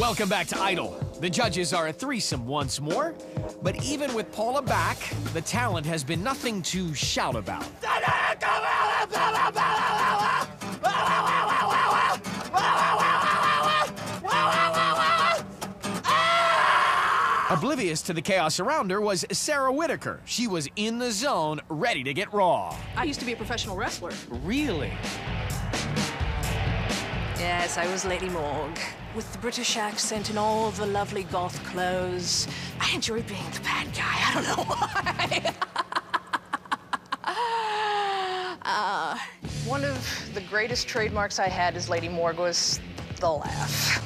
Welcome back to Idol. The judges are a threesome once more, but even with Paula back, the talent has been nothing to shout about. Oblivious to the chaos around her was Sarah Whitaker. She was in the zone, ready to get raw. I used to be a professional wrestler. Really? Yes, I was Lady Morgue. With the British accent and all the lovely goth clothes. I enjoyed being the bad guy. I don't know why. One of the greatest trademarks I had as Lady Morgue was the laugh.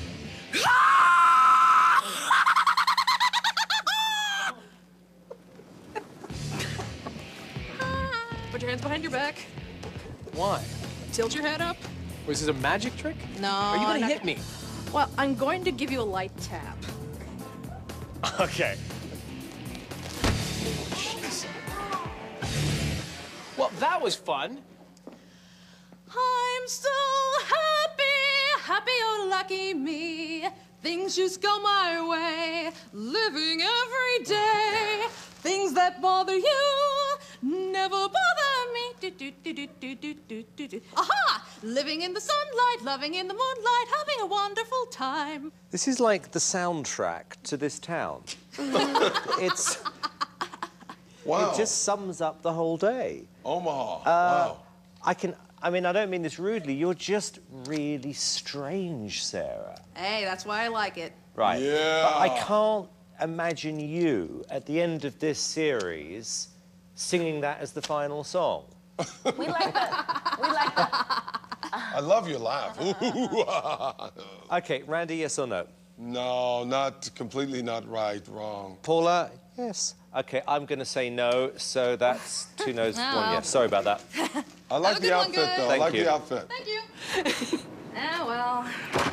Put your hands behind your back. Why? Tilt your head up. Was this a magic trick? No. Are you gonna hit me? Well, I'm going to give you a light tap. Okay. Jeez. Well, that was fun. I'm so happy, happy-oh-lucky me. Things just go my way, living every day. Things that bother you never bother me. Aha! Living in the sunlight, loving in the moonlight, having a wonderful time. This is like the soundtrack to this town. It's... Wow. It just sums up the whole day. Omaha. Wow. I mean, I don't mean this rudely. You're just really strange, Sarah. Hey, that's why I like it. Right. Yeah. But I can't imagine you, at the end of this series, singing that as the final song. We like that. We like that. I love your laugh. Okay, Randy, yes or no? No, not completely not right, wrong. Paula, yes. Okay, I'm going to say no, so that's 2 no's, 1 yes. Sorry about that. I like the outfit, though. I like the outfit. Thank you. Ah, well.